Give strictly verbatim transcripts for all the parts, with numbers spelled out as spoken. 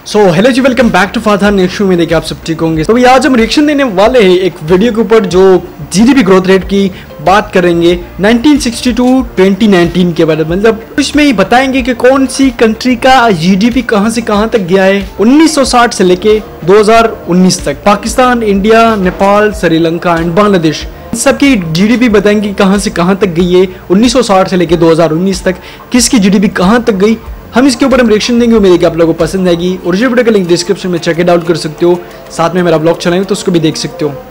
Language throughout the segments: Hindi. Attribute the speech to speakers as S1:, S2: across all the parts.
S1: सो हेलो जी, welcome back to father next में देखिए आप सब ठीक होंगे। तो आज हम रिएक्शन देने वाले हैं एक वीडियो के ऊपर जो जीडीपी ग्रोथ रेट की बात करेंगे nineteen sixty to twenty nineteen के बारे में। मतलब इसमें ही बताएंगे कि कौन सी कंट्री का जीडीपी कहां से कहां तक गया है उन्नीस सौ साठ से लेके दो हज़ार उन्नीस तक। पाकिस्तान, इंडिया, नेपाल, श्रीलंका एंड बांग्लादेश सबकी जीडीपी बताएंगे कहां से कहां तक गई है उन्नीस सौ साठ से लेके दो हज़ार उन्नीस तक। किसकी जीडीपी कहां तक गई, हम इसके ऊपर हम रिएक्शन देंगे। उम्मीद है कि आप लोगों को पसंद आएगी। ओरिजिनल वीडियो का लिंक डिस्क्रिप्शन में चेक इट आउट कर सकते हो। साथ में मेरा ब्लॉग चलाएंगे तो उसको भी देख सकते हो।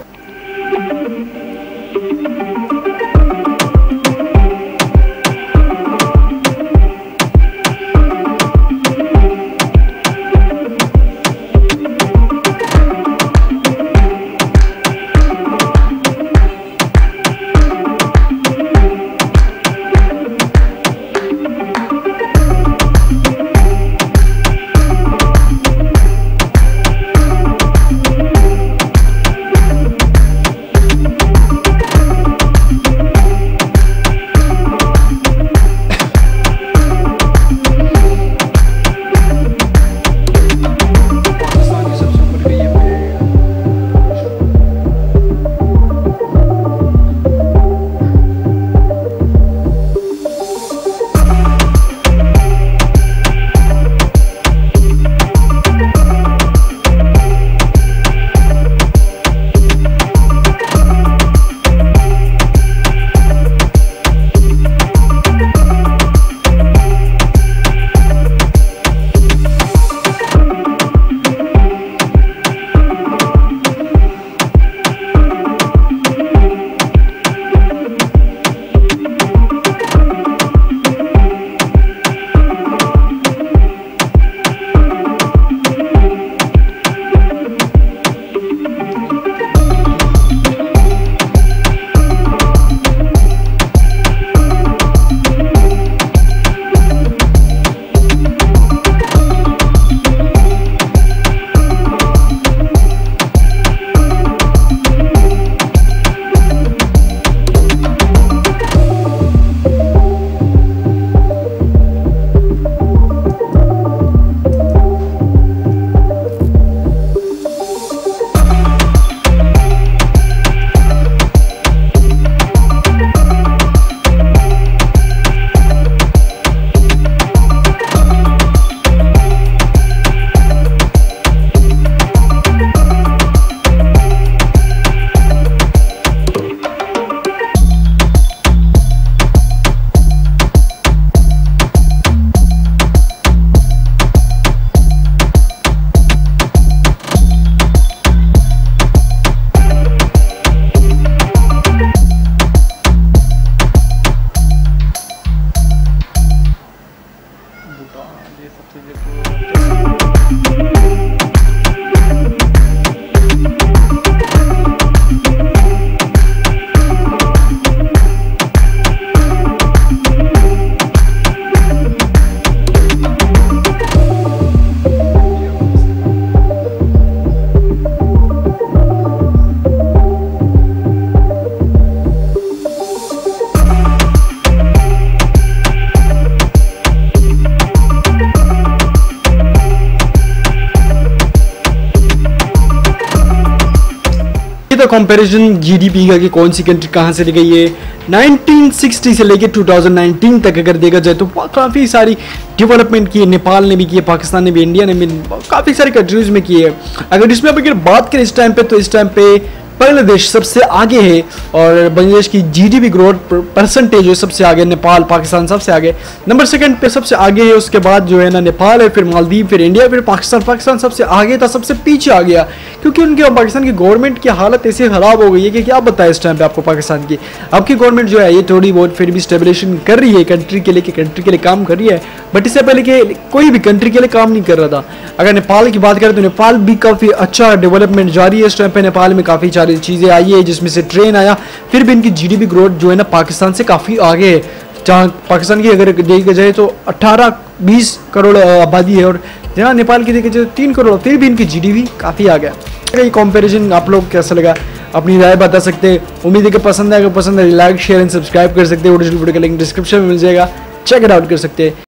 S1: कंपैरिजन जीडीपी का कि कौन सी कंट्री कहां से गई है नाइनटीन सिक्सटी से लेके टू थाउज़ेंड नाइनटीन तक अगर देखा जाए तो काफ़ी सारी डेवलपमेंट की है। नेपाल ने भी की है, पाकिस्तान ने भी, इंडिया ने भी, काफ़ी सारी कंट्रीज में की है। अगर इसमें अब अगर बात करें इस टाइम पे तो इस टाइम पे बांग्लादेश सबसे आगे है और बांग्लादेश की जीडीपी ग्रोथ परसेंटेज है सबसे आगे। नेपाल, पाकिस्तान सबसे आगे, नंबर सेकंड पे सबसे आगे है। उसके बाद जो है ना नेपाल है, फिर मालदीव, फिर इंडिया, फिर पाकिस्तान। पाकिस्तान सबसे आगे था, सबसे पीछे आ गया क्योंकि उनके पाकिस्तान की गवर्नमेंट की हालत ऐसी खराब हो गई है कि क्या बताए इस टाइम पे आपको। पाकिस्तान की आपकी गवर्नमेंट जो है ये थोड़ी बहुत फिर भी स्टेबलाइजेशन कर रही है, कंट्री के लिए कंट्री के लिए काम कर रही है, बट इससे पहले के कोई भी कंट्री के लिए काम नहीं कर रहा था। अगर नेपाल की बात करें तो नेपाल भी काफ़ी अच्छा डेवलपमेंट जारी है इस टाइम पे। नेपाल में काफ़ी सारी चीज़ें आई है जिसमें से ट्रेन आया, फिर भी इनकी जीडीपी ग्रोथ जो है ना पाकिस्तान से काफ़ी आगे है। जहाँ पाकिस्तान की अगर देखा जाए तो अट्ठारह बीस करोड़ आबादी है और जहाँ नेपाल की देखा जाए तीन करोड़, फिर भी इनकी जीडीपी काफ़ी आ गया। ये कंपैरिजन आप लोग कैसा लगा अपनी राय बता सकते हैं। उम्मीद है कि पसंद आएगा, पसंद है लाइक शेयर एंड सब्सक्राइब कर सकते हैं। ओरिजिनल वीडियो का लिंक डिस्क्रिप्शन में मिल जाएगा, चेक इट आउट कर सकते हैं।